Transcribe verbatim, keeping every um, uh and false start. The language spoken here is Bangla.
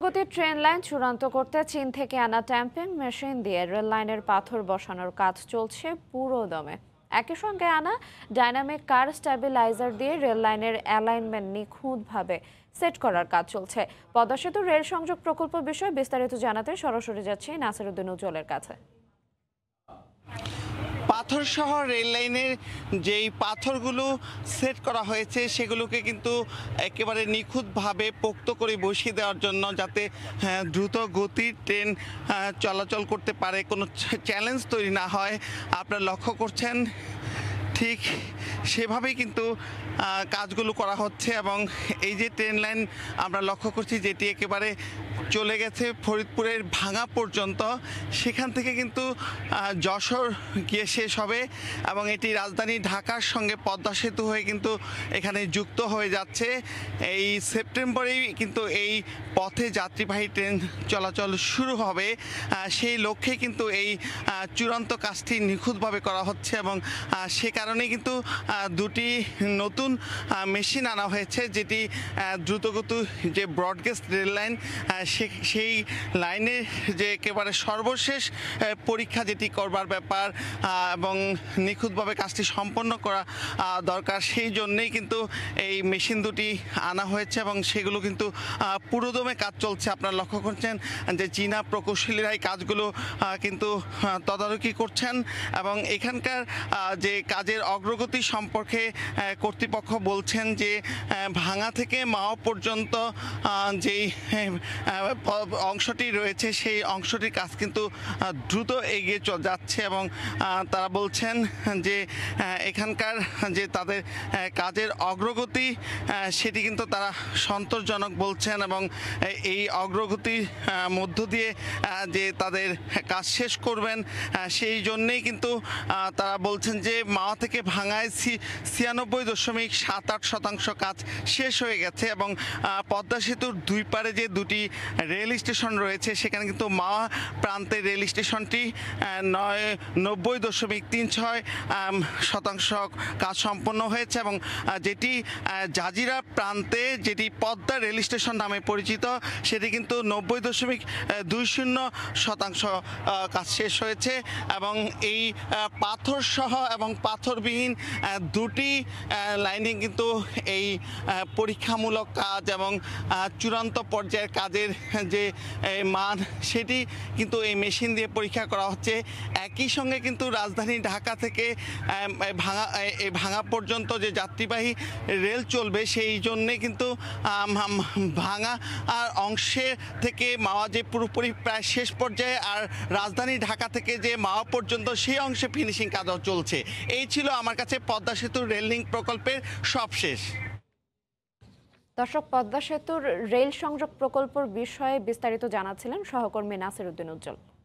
দ্রুতগতির ট্রেন লাইন চূড়ান্ত করতে চীন থেকে আনা ট্যাম্পিং মেশিন দিয়ে রেল লাইনের পাথর বসানোর কাজ চলছে পুরো দমে। একই সঙ্গে আনা ডাইনামিক কার স্ট্যাবিলাইজার দিয়ে রেল লাইনের অ্যালাইনমেন্ট নিখুঁতভাবে সেট করার কাজ চলছে। পদ্মা সেতু রেল সংযোগ প্রকল্প বিষয়ে বিস্তারিত জানাতে সরাসরি যাচ্ছি নাসিরউদ্দিন উজ্জ্বলের কাছে। পাথর সহ রেল লাইনের যেই পাথরগুলো সেট করা হয়েছে সেগুলোকে কিন্তু একেবারে নিখুঁতভাবে পোক্ত করে বসিয়ে দেওয়ার জন্য, যাতে দ্রুত গতির ট্রেন চলাচল করতে পারে, কোনো চ্যালেঞ্জ তৈরি না হয়। আপনারা লক্ষ্য করছেন ঠিক সেভাবেই কিন্তু কাজগুলো করা হচ্ছে। এবং এই যে ট্রেন লাইন আমরা লক্ষ্য করছি, যেটি একেবারে চলে গেছে ফরিদপুরের ভাঙা পর্যন্ত, সেখান থেকে কিন্তু যশোর গিয়ে শেষ হবে এবং এটি রাজধানী ঢাকার সঙ্গে পদ্মা সেতু হয়ে কিন্তু এখানে যুক্ত হয়ে যাচ্ছে। এই সেপ্টেম্বরেই কিন্তু এই পথে যাত্রীবাহী ট্রেন চলাচল শুরু হবে। সেই লক্ষ্যে কিন্তু এই চূড়ান্ত কাজটি নিখুঁতভাবে করা হচ্ছে এবং সে কারণে কিন্তু দুটি নতুন মেশিন আনা হয়েছে, যেটি দ্রুতগতি যে ব্রডগেজ রেল লাইন সেই লাইনের যে একেবারে সর্বশেষ পরীক্ষা যেটি করবার ব্যাপার এবং নিখুঁতভাবে কাজটি সম্পন্ন করা দরকার, সেই জন্যেই কিন্তু এই মেশিন দুটি আনা হয়েছে এবং সেগুলো কিন্তু পুরোদমে কাজ চলছে। আপনারা লক্ষ্য করছেন যে চীনা প্রকৌশলীরা এই কাজগুলো কিন্তু তদারকি করছেন এবং এখানকার যে কাজের অগ্রগতি সম্পর্কে কর্তৃপক্ষ বলছেন যে ভাঙা থেকে মাও পর্যন্ত যেই অংশটি রয়েছে সেই অংশটির কাজ কিন্তু দ্রুত এগিয়ে যাচ্ছে এবং তারা বলছেন যে এখানকার যে তাদের কাজের অগ্রগতি সেটি কিন্তু তারা সন্তোষজনক বলছেন এবং এই অগ্রগতির মধ্য দিয়ে যে তাদের কাজ শেষ করবেন সেই জন্যেই কিন্তু তারা বলছেন যে মাওয়া থেকে ভাঙায় ছিয়ানব্বই দশমিক সাত আট শতাংশ কাজ শেষ হয়ে গেছে এবং পদ্মা সেতুর দুই পারে যে দুটি রেল স্টেশন রয়েছে সেখানে কিন্তু মাওয়া প্রান্তের রেল স্টেশনটি নয় নব্বই দশমিক তিন ছয় শতাংশ কাজ সম্পন্ন হয়েছে এবং যেটি জাজিরা প্রান্তে যেটি পদ্মা রেল স্টেশন নামে পরিচিত সেটি কিন্তু নব্বই দশমিক দুই শূন্য শতাংশ কাজ শেষ হয়েছে এবং এই পাথর সহ এবং পাথরবিহীন দুটি লাইনে কিন্তু এই পরীক্ষামূলক কাজ এবং চূড়ান্ত পর্যায়ের কাজের যে মান সেটি কিন্তু এই মেশিন দিয়ে পরীক্ষা করা হচ্ছে। একই সঙ্গে কিন্তু রাজধানী ঢাকা থেকে ভাঙা এই ভাঙা পর্যন্ত যে যাত্রীবাহী রেল চলবে সেই জন্যে কিন্তু ভাঙা আর অংশে থেকে মাওয়া যে পুরোপুরি প্রায় শেষ পর্যায়ে আর রাজধানী ঢাকা থেকে যে মাওয়া পর্যন্ত সেই অংশে ফিনিশিং কাজও চলছে। এই ছিল আমার কাছে পদ্মা সেতুর রেল লিঙ্ক প্রকল্পের সবশেষ। দর্শক, পদ্মা সেতুর রেল সংযোগ প্রকল্পের বিষয়ে বিস্তারিত জানাচ্ছিলেন সহকর্মী নাসিরউদ্দিন উজ্জ্বল।